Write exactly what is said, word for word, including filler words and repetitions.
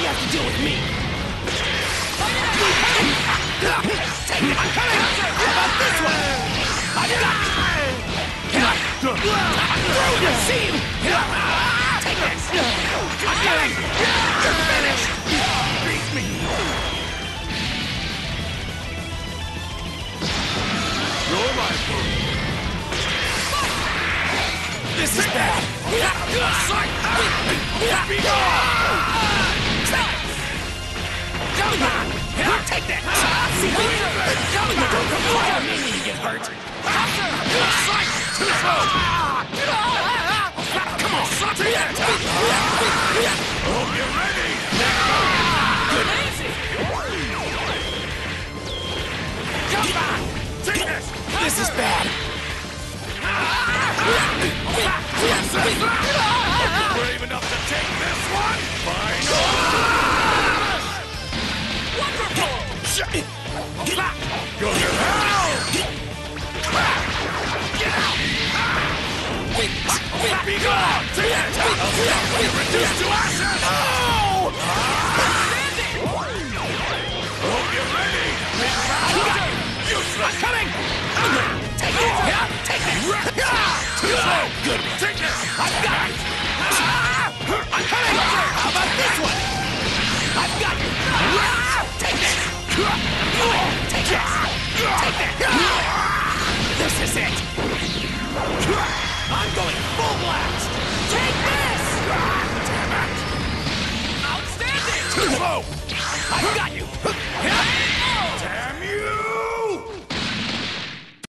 have to deal with me. Take it! I'm coming! How about this one? I've got you! Through you! See you! Take this! I'm coming! You're finished! Beat me! You're my fool! This is bad! Be gone! Come on! Take that! See you! Come on! Don't require me to get hurt! Too slow! Come on! Take that! Hope you're ready! Good! Easy! Come on! Take this! This is bad! Brave enough to take this one? Fine! Wonderful! Go to hell! Get out! Be gone! Take that! I'll stop when you're reduced to ashes! Oh! Hope you're ready! Useless! I'm coming! Take it! Yeah, take it! Too slow! Good! Take this! I've got it! I'm coming! How about this one? I've got it! Take this! Take this! Take that! This is it! I'm going full blast! Take this! Damn it! Outstanding! Too slow! I've got you!